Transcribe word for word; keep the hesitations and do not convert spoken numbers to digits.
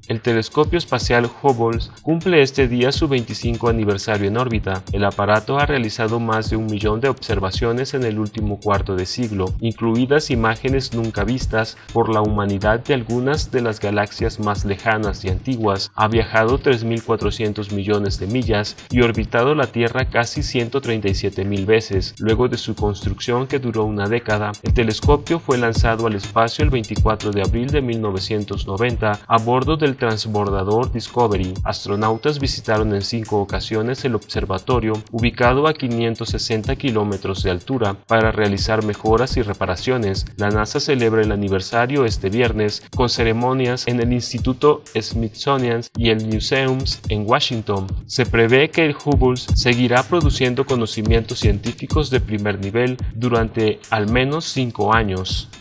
El telescopio espacial Hubble cumple este día su veinticinco aniversario en órbita. El aparato ha realizado más de un millón de observaciones en el último cuarto de siglo, incluidas imágenes nunca vistas por la humanidad de algunas de las galaxias más lejanas y antiguas. Ha viajado tres mil cuatrocientos millones de millas y orbitado la Tierra casi ciento treinta y siete mil veces. Luego de su construcción, que duró una década, el telescopio fue lanzado al espacio el veinticuatro de abril de mil novecientos noventa a bordo del transbordador Discovery. Astronautas visitaron en cinco ocasiones el observatorio, ubicado a quinientos sesenta kilómetros de altura, para realizar mejoras y reparaciones. La NASA celebra el aniversario este viernes con ceremonias en el Instituto Smithsonian y el Museums en Washington. Se prevé que el Hubble seguirá produciendo conocimientos científicos de primer nivel durante al menos cinco años.